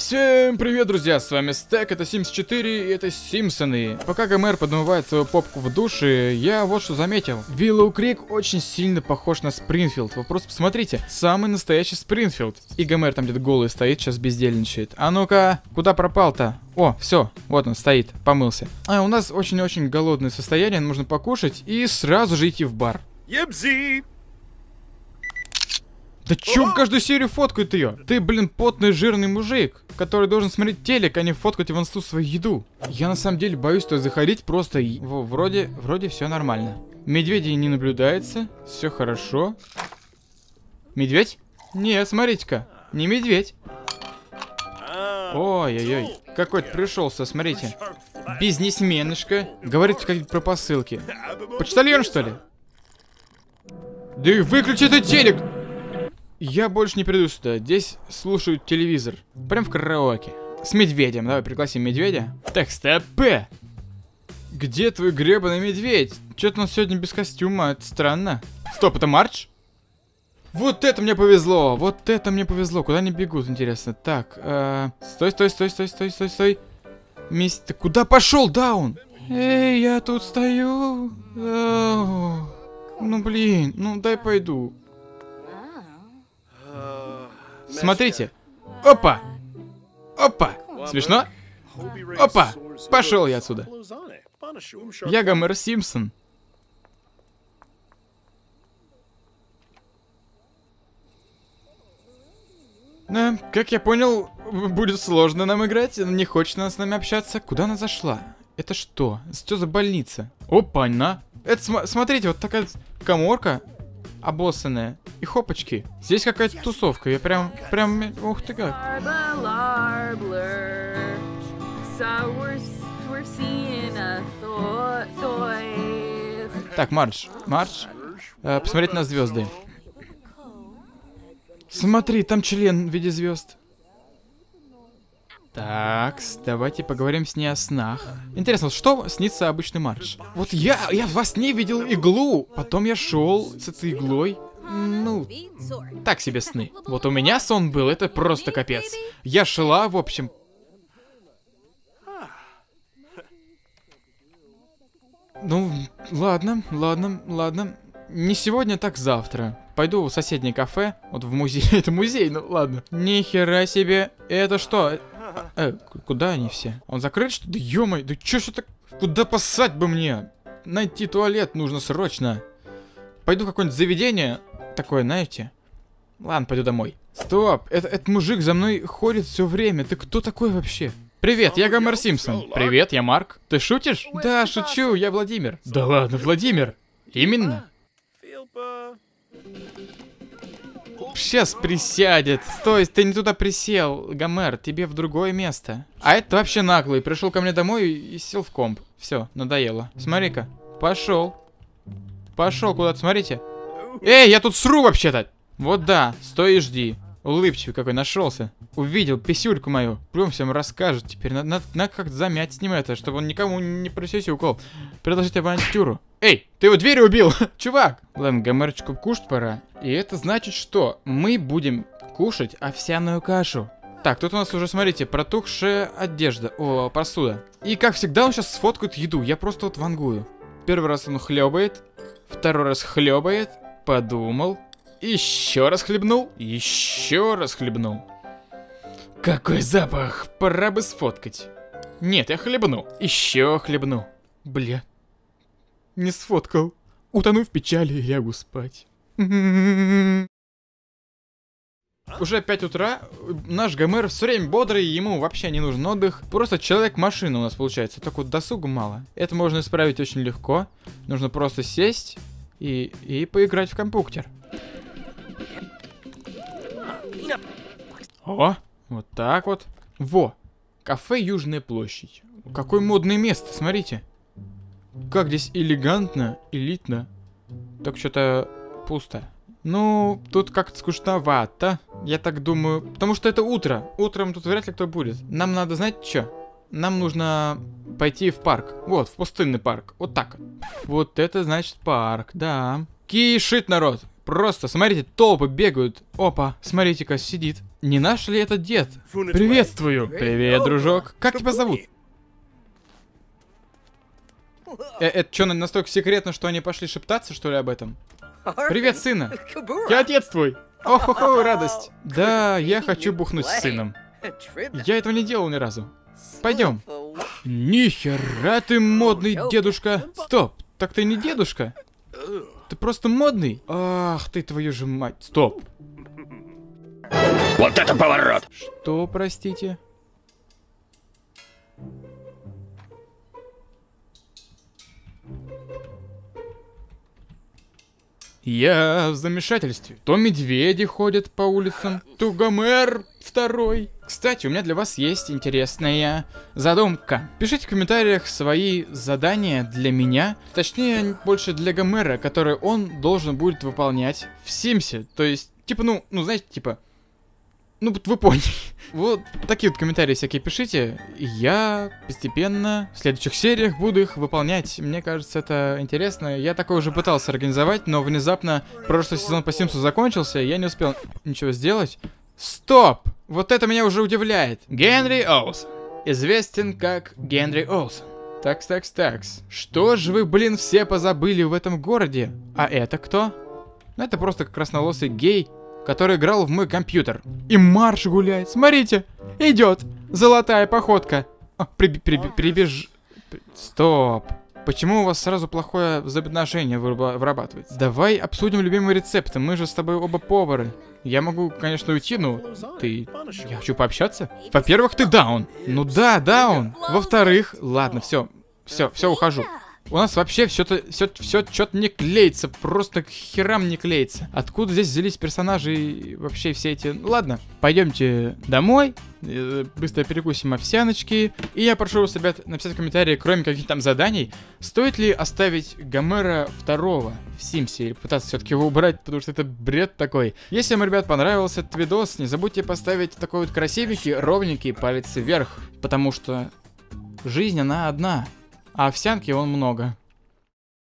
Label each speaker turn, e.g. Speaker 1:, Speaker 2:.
Speaker 1: Всем привет, друзья, с вами Стек, это Sims 4 и это Симпсоны. Пока Гомер подмывает свою попку в душе, я вот что заметил. Виллоу Крик очень сильно похож на Спрингфилд. Вы просто посмотрите, самый настоящий Спрингфилд. И Гомер там где-то голый стоит, сейчас бездельничает. А ну-ка, куда пропал-то? О, все, вот он стоит, помылся. А у нас очень-очень голодное состояние, нужно покушать и сразу же идти в бар.
Speaker 2: Ебзи!
Speaker 1: Да чё каждую серию фоткают ее? Ты, блин, потный жирный мужик, который должен смотреть телек, а не фоткать в инсту свою еду. Я на самом деле боюсь туда заходить, просто вроде все нормально. Медведей не наблюдается, все хорошо. Медведь? Нет, смотрите-ка, не медведь. Ой-ой-ой, какой-то пришелся, смотрите. Бизнесменышка. Говорит как про посылки. Почтальон, что ли? Да и выключи этот телек! Я больше не приду сюда. Здесь слушают телевизор. Прям в караоке. С медведем. Давай пригласим медведя. Так, стоп. Где твой гребаный медведь? Что-то он сегодня без костюма. Это странно. Стоп, это Мардж? Вот это мне повезло. Вот это мне повезло. Куда они бегут, интересно? Так, стой. Ты куда пошел, Даун? Эй, я тут стою. Ну блин, ну дай пойду. Смотрите. Опа! Опа! Смешно? Опа! Пошел я отсюда. Я Гомер Симпсон. Да, как я понял, будет сложно нам играть. Не хочет она с нами общаться. Куда она зашла? Это что? Что за больница? Опа-на! Это, смотрите, вот такая каморка обоссанная. И хопочки. Здесь какая-то тусовка. Я прям, ух ты как. Так, Мардж, посмотреть на звезды. Смотри, там член в виде звезд. Так, давайте поговорим с ней о снах. Интересно, что снится обычный Мардж? Вот я во сне видел иглу. Потом я шел с этой иглой. Ну, так себе сны. Вот у меня сон был, это просто капец. Я шла, в общем. Ну, ладно. Не сегодня, так завтра. Пойду в соседнее кафе, вот в музей. Это музей, ну ладно. Ни хера себе. Это что? Куда они все? Он закрыт, что ли? Да ё-моё, да чё так? Куда поссать бы мне? Найти туалет нужно срочно. Пойду в какое-нибудь заведение. Такое, знаете? Ладно, пойду домой. Стоп, этот мужик за мной ходит все время. Ты кто такой вообще? Привет, я Гомер Симпсон. Привет, я Марк. Ты шутишь? Да, шучу, я Владимир. Да ладно, Владимир. Именно. Сейчас присядет. Стой, ты не туда присел, Гомер, тебе в другое место. А это вообще наглый. Пришел ко мне домой и сел в комп. Все, надоело. Смотри-ка, пошел. Пошел куда-то, смотрите. Эй, я тут сру вообще-то. Вот да, стой и жди. Улыбчивый какой нашелся. Увидел писюльку мою. Прям всем расскажет. Теперь надо как-то замять с ним это, чтобы он никому не присюсюкал. Предложить авантюру. Эй, ты его дверью убил, чувак. Ладно, Гомерчику кушать пора. И это значит, что мы будем кушать овсяную кашу. Так, тут у нас уже, смотрите, протухшая одежда. О, посуда. И как всегда он сейчас сфоткает еду. Я просто вот вангую. Первый раз он хлебает. Второй раз хлебает. Подумал. Еще раз хлебнул. Еще раз хлебнул. Какой запах. Пора бы сфоткать. Нет, я хлебну. Еще хлебну. Бля. Не сфоткал. Утону в печали и лягу спать. Уже 5 утра. Наш Гомер все время бодрый, ему вообще не нужен отдых. Просто человек-машина у нас получается. Только вот досуга мало. Это можно исправить очень легко. Нужно просто сесть и поиграть в компьютер. О, вот так вот. Во, кафе Южная площадь. Какое модное место, смотрите. Как здесь элегантно, элитно. Так что-то пусто. Ну, тут как-то скучновато, я так думаю. Потому что это утро. Утром тут вряд ли кто будет. Нам надо, знаете что? Нам нужно пойти в парк. Вот, в пустынный парк. Вот так. Вот это значит парк, да. Кишит народ. Просто, смотрите, толпы бегают. Опа, смотрите-ка, сидит. Не наш ли это дед? Приветствую. Привет, дружок. Как тебя зовут? Это что, настолько секретно, что они пошли шептаться, что ли, об этом? Привет, сына. Я отец твой. Ох-охо, радость. Да, я хочу бухнуть с сыном. Я этого не делал ни разу. Пойдем. Нихера ты модный дедушка. Стоп, так ты не дедушка. Ты просто модный. Ах ты, твою же мать. Стоп.
Speaker 2: Вот это поворот!
Speaker 1: Что, простите? Я в замешательстве. То медведи ходят по улицам, то Гомер второй. Кстати, у меня для вас есть интересная задумка. Пишите в комментариях свои задания для меня, точнее, больше для Гомера, которые он должен будет выполнять в Симсе. То есть, типа, ну знаете, типа... Ну, вы поняли. Вот такие вот комментарии всякие пишите. И я постепенно в следующих сериях буду их выполнять. Мне кажется, это интересно. Я такое уже пытался организовать, но внезапно прошлый сезон по Симсу закончился, и я не успел ничего сделать. Стоп! Вот это меня уже удивляет. Генри Олсон. Известен как Генри Олсон. Такс. Что же вы, блин, все позабыли в этом городе? А это кто? Ну, это просто красноволосый гей, который играл в мой компьютер. И марш гуляет. Смотрите, идет. Золотая походка. Стоп. Почему у вас сразу плохое взаимоотношение вырабатывается? Давай обсудим любимые рецепты. Мы же с тобой оба повары. Я могу, конечно, уйти, но я хочу пообщаться. Во-первых, ты даун. Ну да, даун. Во-вторых, ладно, все, ухожу. У нас вообще все что-то не клеится, просто к херам не клеится. Откуда здесь взялись персонажи и вообще все эти... Ну, ладно, пойдемте домой, быстро перекусим овсяночки. И я прошу вас, ребят, написать в комментарии, кроме каких-то там заданий, стоит ли оставить Гомера второго в Симсе или пытаться все-таки его убрать, потому что это бред такой. Если вам, ребят, понравился этот видос, не забудьте поставить такой вот красивенький, ровненький палец вверх, потому что жизнь, она одна. А овсянки вон много.